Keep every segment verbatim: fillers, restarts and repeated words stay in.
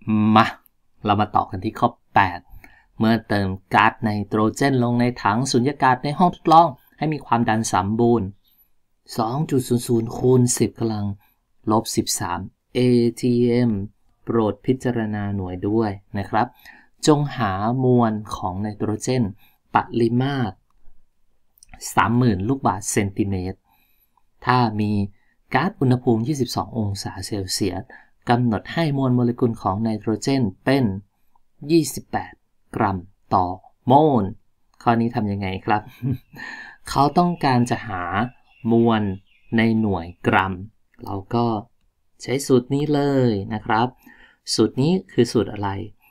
มาเรามาต่อกันที่ข้อแปดเมื่อเติมก๊าซไนโตรเจนลงในถังสุญญากาศในห้องทดลองให้มีความดันสมบูรณ์ สองจุดศูนย์ศูนย์ คูณ สิบกำลังลบสิบสาม เอ ที เอ็ม โปรดพิจารณาหน่วยด้วยนะครับจงหามวลของไนโตรเจนปริมาตร สามหมื่น ลูกบาศก์เซนติเมตรถ้ามีก๊าซอุณหภูมิยี่สิบสององศาเซลเซียสกำหนดให้มวลโมเลกุลของไนโตรเจนเป็นยี่สิบแปดกรัมต่อโมลข้อนี้ทำยังไงครับ เขาต้องการจะหามวลในหน่วยกรัมเราก็ใช้สูตรนี้เลยนะครับสูตรนี้คือสูตรอะไร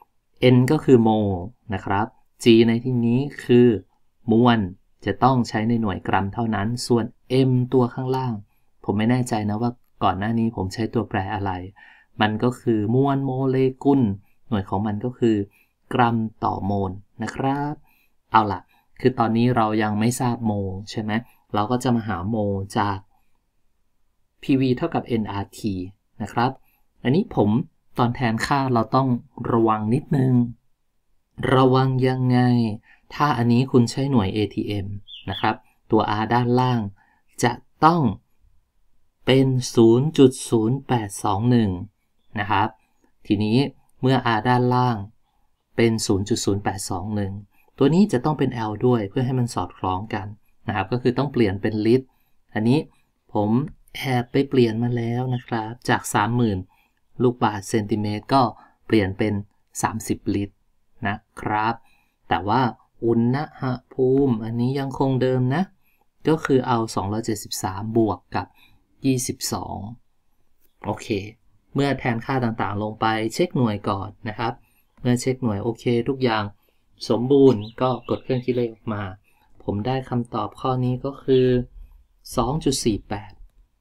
N ก็คือโมลนะครับ G ในที่นี้คือมวลจะต้องใช้ในหน่วยกรัมเท่านั้นส่วน M ตัวข้างล่างผมไม่แน่ใจนะว่าก่อนหน้านี้ผมใช้ตัวแปรอะไรมันก็คือมวลโมเลกุลหน่วยของมันก็คือกรัมต่อโมลนะครับเอาล่ะคือตอนนี้เรายังไม่ทราบโมลใช่ไหมเราก็จะมาหาโมลจาก พี วี เท่ากับ เอ็น อาร์ ที นะครับอันนี้ผมตอนแทนค่าเราต้องระวังนิดนึงระวังยังไงถ้าอันนี้คุณใช้หน่วย เอ ที เอ็ม นะครับตัว R ด้านล่างจะต้องเป็น ศูนย์จุดศูนย์แปดสองหนึ่ง นะครับทีนี้เมื่อ R ด้านล่างเป็น ศูนย์จุดศูนย์แปดสองหนึ่ง ตัวนี้จะต้องเป็น L ด้วยเพื่อให้มันสอดคล้องกันนะครับก็คือต้องเปลี่ยนเป็นลิตรอันนี้ผมแอบไปเปลี่ยนมาแล้วนะครับจาก สามหมื่น ลูกบาศก์เซนติเมตรก็เปลี่ยนเป็นสามสิบลิตรนะครับแต่ว่าอุณหภูมิอันนี้ยังคงเดิมนะก็คือเอาสองร้อยเจ็ดสิบสามบวกกับยี่สิบสองโอเคเมื่อแทนค่าต่างๆลงไปเช็คหน่วยก่อนนะครับเมื่อเช็คหน่วยโอเคทุกอย่างสมบูรณ์ก็กดเครื่องคิดเลขออกมาผมได้คำตอบข้อนี้ก็คือ สองจุดสี่แปด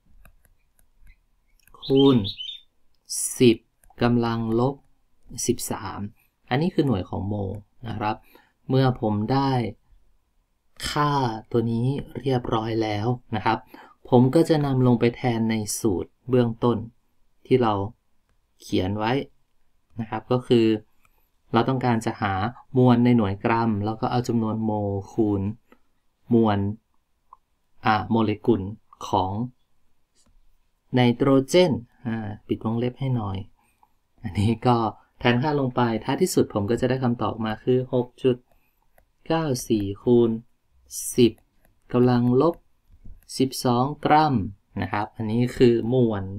คูณ สิบกำลังลบสิบสามอันนี้คือหน่วยของโมลนะครับเมื่อผมได้ค่าตัวนี้เรียบร้อยแล้วนะครับผมก็จะนำลงไปแทนในสูตรเบื้องต้นที่เราเขียนไว้นะครับก็คือเราต้องการจะหามวลในหน่วยกรัมแล้วก็เอาจำนวนโมลคูณมวลอ่าโมเลกุลของไนโตรเจนอ่าปิดวงเล็บให้หน่อยอันนี้ก็แทนค่าลงไปท้ายที่สุดผมก็จะได้คำตอบมาคือ หกจุดเก้าสี่ คูณ สิบกำลังลบสิบสองกรัมนะครับอันนี้คือมวล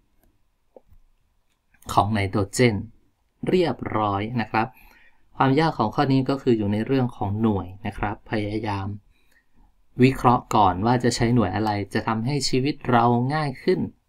ของไนโตรเจนเรียบร้อยนะครับความยากของข้อนี้ก็คืออยู่ในเรื่องของหน่วยนะครับพยายามวิเคราะห์ก่อนว่าจะใช้หน่วยอะไรจะทำให้ชีวิตเราง่ายขึ้น